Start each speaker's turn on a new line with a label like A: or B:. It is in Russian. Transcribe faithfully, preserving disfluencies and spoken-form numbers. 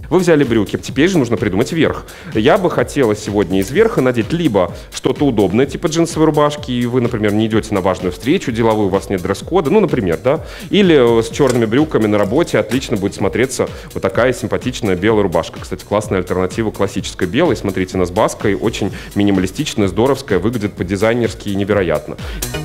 A: Вы взяли брюки, теперь же нужно придумать верх. Я бы хотела сегодня из верха надеть либо что-то удобное, типа джинсовой рубашки, и вы, например, не идете на важную встречу деловую, у вас нет дресс-кода, ну, например, да, или с черными брюками на работе отлично будет смотреться вот такая симпатичная белая рубашка. Кстати, классная альтернатива классической белой. Смотрите, она с баской, очень минималистичная, здоровская, выглядит по-дизайнерски и невероятно.